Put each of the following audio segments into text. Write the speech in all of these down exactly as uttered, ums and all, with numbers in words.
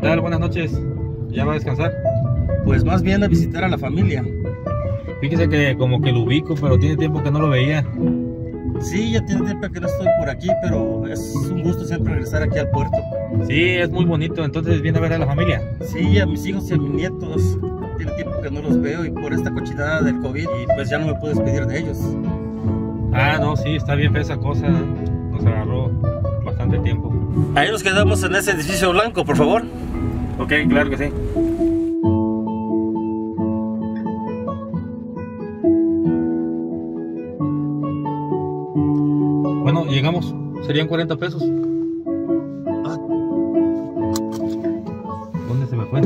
tal? Buenas noches. ¿Ya va a descansar? Pues más bien a visitar a la familia. Fíjese que como que lo ubico, pero tiene tiempo que no lo veía. Sí, ya tiene tiempo que no estoy por aquí, pero es un gusto siempre regresar aquí al puerto. Sí, es muy bonito, entonces viene a ver a la familia. Sí, a mis hijos y a mis nietos. Tiene tiempo que no los veo y por esta cochinada del COVID, y pues ya no me puedo despedir de ellos. Ah, no, sí, está bien fea esa cosa. Nos agarró bastante tiempo. Ahí nos quedamos en ese edificio blanco, por favor. Ok, claro que sí. Bueno, llegamos. Serían cuarenta pesos. Ah. ¿Dónde se me fue?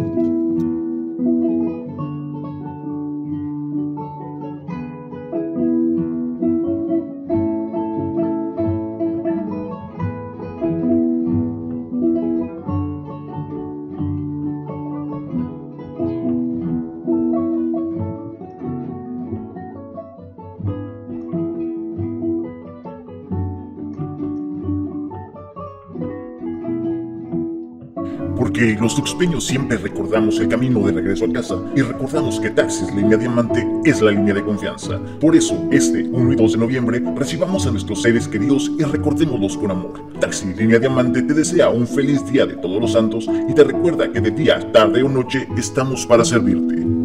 Porque los tuxpeños siempre recordamos el camino de regreso a casa y recordamos que Taxis Línea Diamante es la línea de confianza. Por eso, este uno y dos de noviembre, recibamos a nuestros seres queridos y recordémoslos con amor. Taxis Línea Diamante te desea un feliz día de Todos los Santos y te recuerda que de día, tarde o noche estamos para servirte.